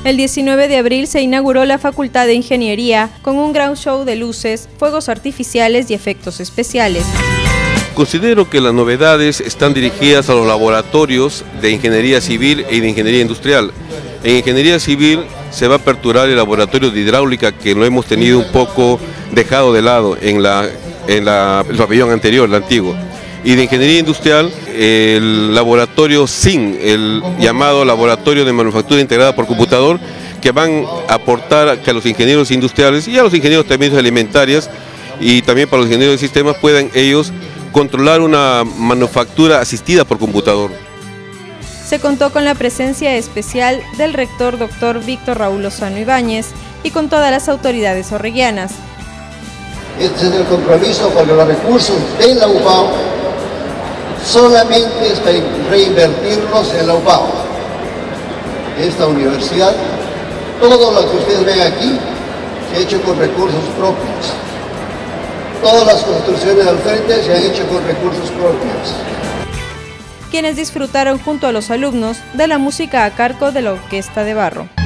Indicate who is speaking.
Speaker 1: El 19 de abril se inauguró la Facultad de Ingeniería con un gran show de luces, fuegos artificiales y efectos especiales.
Speaker 2: Considero que las novedades están dirigidas a los laboratorios de ingeniería civil y de ingeniería industrial. En ingeniería civil se va a aperturar el laboratorio de hidráulica, que lo hemos tenido un poco dejado de lado en el pabellón anterior, el antiguo. Y de ingeniería industrial, el laboratorio SIN, el llamado Laboratorio de Manufactura Integrada por Computador, que van a aportar que a los ingenieros industriales y a los ingenieros también alimentarias y también para los ingenieros de sistemas puedan ellos controlar una manufactura asistida por computador.
Speaker 1: Se contó con la presencia especial del rector Dr. Víctor Raúl Lozano Ibáñez y con todas las autoridades orreguianas.
Speaker 3: Este es el compromiso porque los recursos de la UPAO solamente es para reinvertirlos en la UPAO. Esta universidad, todo lo que ustedes ven aquí, se ha hecho con recursos propios. Todas las construcciones al frente se han hecho con recursos propios.
Speaker 1: Quienes disfrutaron junto a los alumnos de la música a cargo de la Orquesta de Barro.